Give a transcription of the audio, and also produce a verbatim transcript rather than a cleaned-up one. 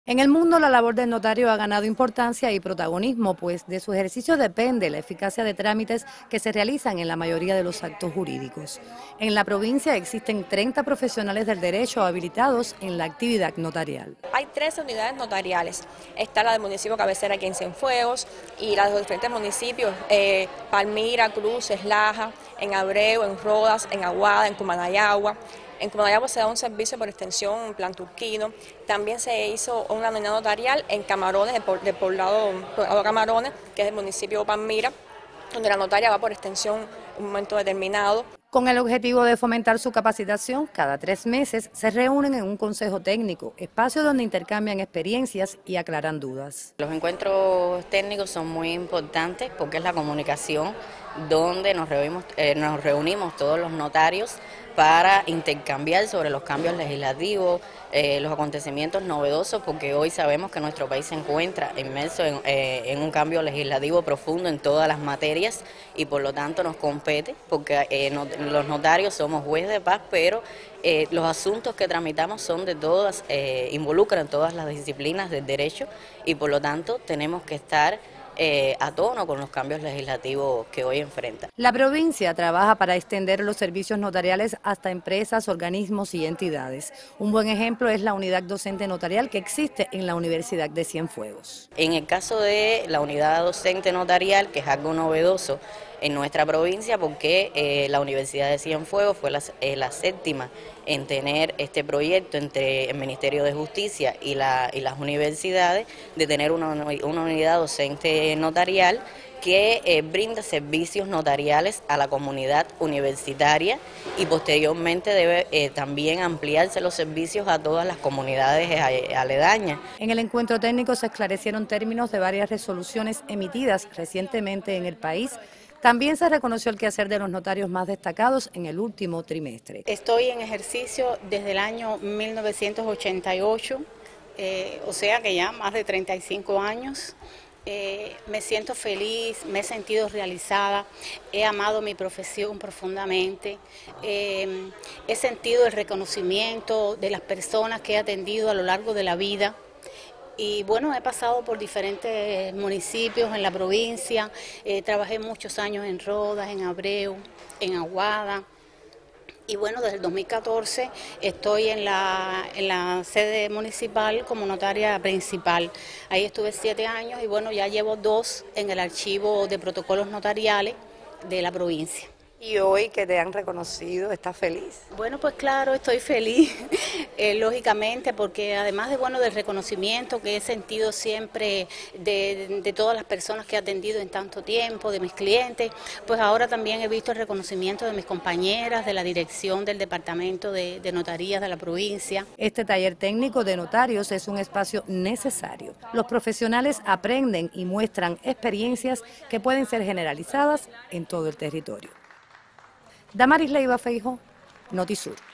En el mundo, la labor del notario ha ganado importancia y protagonismo, pues de su ejercicio depende la eficacia de trámites que se realizan en la mayoría de los actos jurídicos. En la provincia existen treinta profesionales del derecho habilitados en la actividad notarial. Hay tres unidades notariales. Está la del municipio cabecera aquí en Cienfuegos y la de los diferentes municipios, eh, Palmira, Cruces, Laja, en Abreu, en Rodas, en Aguada, en Cumanayagua. En Cumanayagua se da un servicio por extensión en plan turquino. También se hizo una unidad notarial en Camarones, de poblado, poblado Camarones, que es el municipio de Palmira, donde la notaria va por extensión en un momento determinado. Con el objetivo de fomentar su capacitación, cada tres meses se reúnen en un consejo técnico, espacio donde intercambian experiencias y aclaran dudas. Los encuentros técnicos son muy importantes porque es la comunicación donde nos reunimos, eh, nos reunimos todos los notarios para intercambiar sobre los cambios legislativos, eh, los acontecimientos novedosos, porque hoy sabemos que nuestro país se encuentra inmerso en, eh, en un cambio legislativo profundo en todas las materias y por lo tanto nos compete, porque eh, no, los notarios somos juez de paz, pero eh, los asuntos que tramitamos son de todas, eh, involucran todas las disciplinas del derecho y por lo tanto tenemos que estar Eh, a tono con los cambios legislativos que hoy enfrenta. La provincia trabaja para extender los servicios notariales hasta empresas, organismos y entidades. Un buen ejemplo es la unidad docente notarial que existe en la Universidad de Cienfuegos. En el caso de la unidad docente notarial, que es algo novedoso en nuestra provincia, porque eh, la Universidad de Cienfuegos fue la, eh, la séptima en tener este proyecto entre el Ministerio de Justicia y, la, y las universidades, de tener una, una unidad docente notarial que eh, brinda servicios notariales a la comunidad universitaria y posteriormente debe eh, también ampliarse los servicios a todas las comunidades aledañas. En el encuentro técnico se esclarecieron términos de varias resoluciones emitidas recientemente en el país. También se reconoció el quehacer de los notarios más destacados en el último trimestre. Estoy en ejercicio desde el año mil novecientos ochenta y ocho, eh, o sea que ya más de treinta y cinco años. Eh, me siento feliz, me he sentido realizada, he amado mi profesión profundamente, eh, he sentido el reconocimiento de las personas que he atendido a lo largo de la vida. Y bueno, he pasado por diferentes municipios en la provincia, eh, trabajé muchos años en Rodas, en Abreu, en Aguada. Y bueno, desde el dos mil catorce estoy en la, en la sede municipal como notaria principal. Ahí estuve siete años y bueno, ya llevo dos en el archivo de protocolos notariales de la provincia. Y hoy que te han reconocido, ¿estás feliz? Bueno, pues claro, estoy feliz, eh, lógicamente, porque además de bueno del reconocimiento que he sentido siempre de, de todas las personas que he atendido en tanto tiempo, de mis clientes, pues ahora también he visto el reconocimiento de mis compañeras, de la dirección del Departamento de, de Notarías de la provincia. Este taller técnico de notarios es un espacio necesario. Los profesionales aprenden y muestran experiencias que pueden ser generalizadas en todo el territorio. Damaris Leiva Feijóo, Notisur.